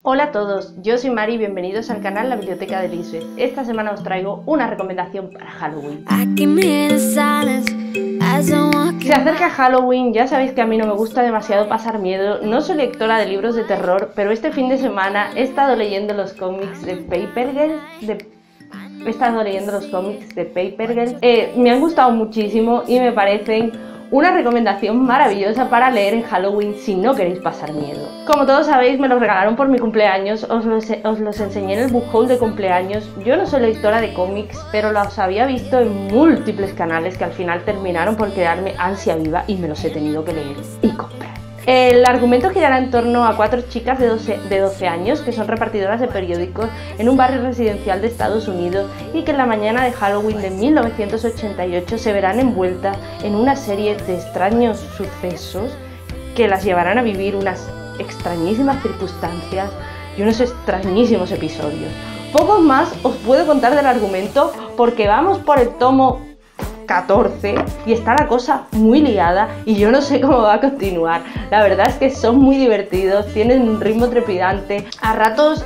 Hola a todos, yo soy Mari y bienvenidos al canal La Biblioteca de Lisbeth. Esta semana os traigo una recomendación para Halloween. Se acerca Halloween, ya sabéis que a mí no me gusta demasiado pasar miedo, no soy lectora de libros de terror, pero este fin de semana he estado leyendo los cómics de Paper Girl, me han gustado muchísimo y me parecen una recomendación maravillosa para leer en Halloween si no queréis pasar miedo. Como todos sabéis, me los regalaron por mi cumpleaños, os los enseñé en el book haul de cumpleaños. Yo no soy lectora de cómics, pero los había visto en múltiples canales que al final terminaron por crearme ansia viva y me los he tenido que leer y comprar. El argumento girará en torno a 4 chicas de 12 años que son repartidoras de periódicos en un barrio residencial de Estados Unidos y que en la mañana de Halloween de 1988 se verán envueltas en una serie de extraños sucesos que las llevarán a vivir unas extrañísimas circunstancias y unos extrañísimos episodios. Poco más os puedo contar del argumento porque vamos por el tomo 14 y está la cosa muy liada y yo no sé cómo va a continuar. La verdad es que son muy divertidos, tienen un ritmo trepidante, a ratos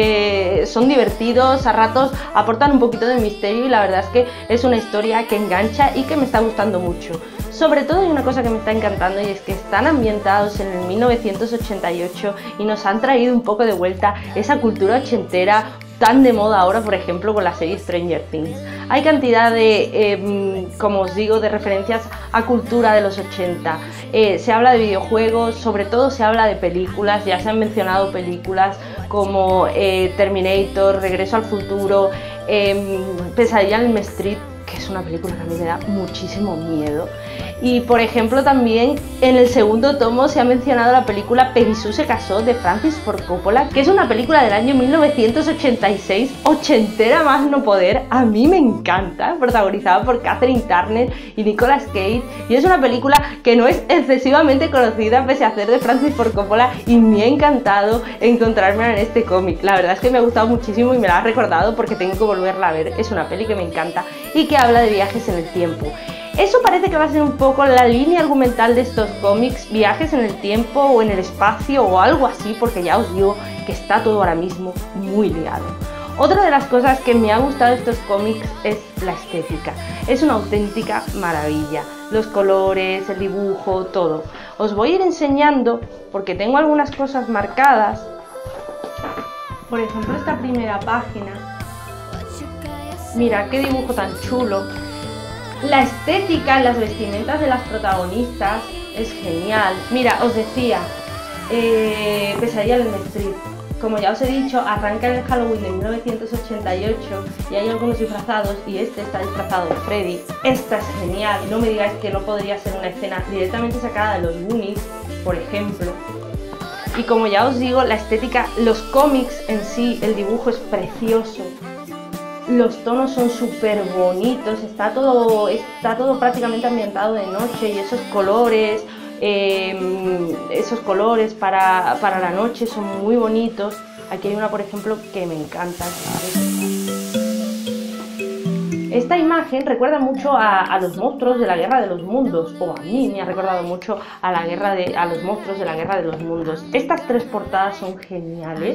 son divertidos, a ratos aportan un poquito de misterio y la verdad es que es una historia que engancha y que me está gustando mucho. Sobre todo hay una cosa que me está encantando y es que están ambientados en el 1988 y nos han traído un poco de vuelta esa cultura ochentera tan de moda ahora, por ejemplo, con la serie Stranger Things. Hay cantidad de, como os digo, de referencias a cultura de los 80. Se habla de videojuegos, sobre todo se habla de películas, ya se han mencionado películas como Terminator, Regreso al Futuro, Pesadilla en Elm Street, que es una película que a mí me da muchísimo miedo. Y por ejemplo también en el segundo tomo se ha mencionado la película Perisú se casó de Francis Ford Coppola, que es una película del año 1986, ochentera más no poder, a mí me encanta, protagonizada por Catherine Turner y Nicolas Cage, y es una película que no es excesivamente conocida pese a ser de Francis Ford Coppola y me ha encantado encontrarme en este cómic. La verdad es que me ha gustado muchísimo y me la ha recordado porque tengo que volverla a ver, es una peli que me encanta y que habla de viajes en el tiempo. Eso parece que va a ser un poco la línea argumental de estos cómics, viajes en el tiempo o en el espacio o algo así, porque ya os digo que está todo ahora mismo muy liado. Otra de las cosas que me ha gustado de estos cómics es la estética, es una auténtica maravilla, los colores, el dibujo, todo. Os voy a ir enseñando porque tengo algunas cosas marcadas, por ejemplo esta primera página, mira qué dibujo tan chulo. La estética en las vestimentas de las protagonistas es genial. Mira, os decía, Pesadilla en Elm Street, como ya os he dicho, arranca en el Halloween de 1988 y hay algunos disfrazados y este está disfrazado de Freddy. Esta es genial, no me digáis que no podría ser una escena directamente sacada de los Goonies, por ejemplo. Y como ya os digo, la estética, los cómics en sí, el dibujo es precioso. Los tonos son súper bonitos, está todo prácticamente ambientado de noche y esos colores para la noche son muy bonitos. Aquí hay una, por ejemplo, que me encanta. Esta imagen recuerda mucho a los monstruos de la Guerra de los Mundos, o a mí me ha recordado mucho a los monstruos de la Guerra de los Mundos. Estas 3 portadas son geniales.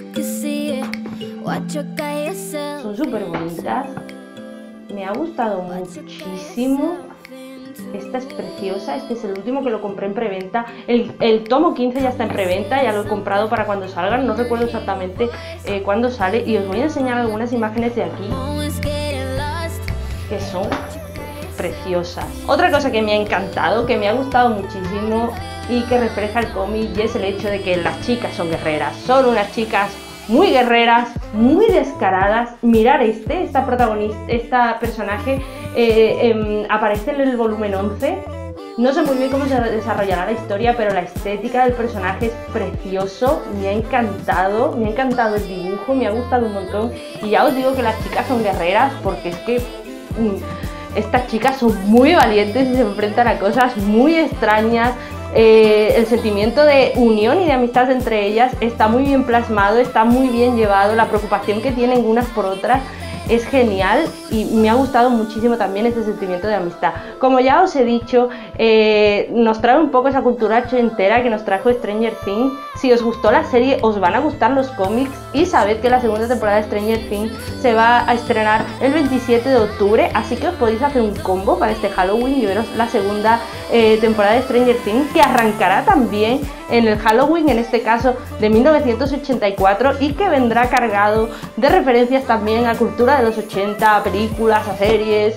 Son súper bonitas, me ha gustado muchísimo, esta es preciosa, este es el último que lo compré en preventa, el tomo 15 ya está en preventa, ya lo he comprado para cuando salgan, no recuerdo exactamente cuándo sale y os voy a enseñar algunas imágenes de aquí que son preciosas. Otra cosa que me ha encantado, que me ha gustado muchísimo y que refleja el cómic y es el hecho de que las chicas son guerreras, son unas chicas muy guerreras, muy descaradas. Mirar esta personaje aparece en el volumen 11. No sé muy bien cómo se desarrollará la historia, pero la estética del personaje es precioso, me ha encantado el dibujo, me ha gustado un montón. Y ya os digo que las chicas son guerreras porque es que estas chicas son muy valientes y se enfrentan a cosas muy extrañas. El sentimiento de unión y de amistad entre ellas está muy bien plasmado, está muy bien llevado, la preocupación que tienen unas por otras es genial y me ha gustado muchísimo también ese sentimiento de amistad. Como ya os he dicho, nos trae un poco esa cultura ochentera que nos trajo Stranger Things. Si os gustó la serie, os van a gustar los cómics y sabed que la segunda temporada de Stranger Things se va a estrenar el 27 de octubre, así que os podéis hacer un combo para este Halloween y veros la segunda temporada de Stranger Things, que arrancará también en el Halloween, en este caso de 1984, y que vendrá cargado de referencias también a cultura de los 80, a películas, a series,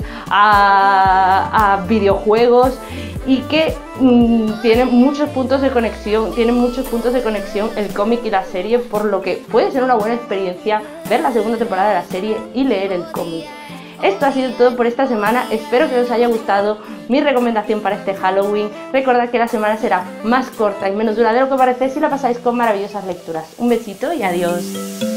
a videojuegos, y que tiene muchos puntos de conexión, el cómic y la serie, por lo que puede ser una buena experiencia ver la segunda temporada de la serie y leer el cómic. Esto ha sido todo por esta semana, espero que os haya gustado mi recomendación para este Halloween. Recordad que la semana será más corta y menos dura de lo que parece si la pasáis con maravillosas lecturas. Un besito y adiós.